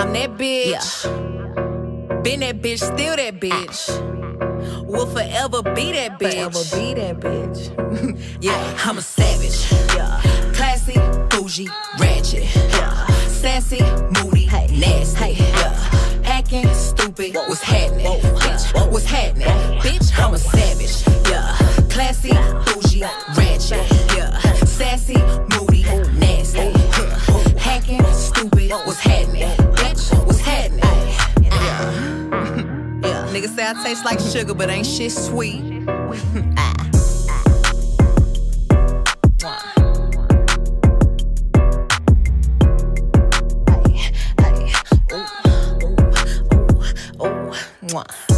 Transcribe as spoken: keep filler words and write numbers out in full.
I'm that bitch. Yeah. Been that bitch, still that bitch. Will forever be that bitch. Forever be that bitch. Yeah, I'm a savage. Yeah. Classy, bougie, ratchet. Yeah. Sassy, moody, hey. Nasty. Hey. Yeah. Acting stupid. Whoa. What's happening? Whoa. Bitch, Whoa. What's happening? Whoa. Bitch, I'm a savage. Yeah. Classy, bougie, ratchet. Yeah. Sassy, moody, nasty. Yeah. Hacking, stupid. What's happening? Bitch, what's happening? Yeah. Yeah. Niggas say I taste like sugar, but ain't shit sweet. Ah. Mwah.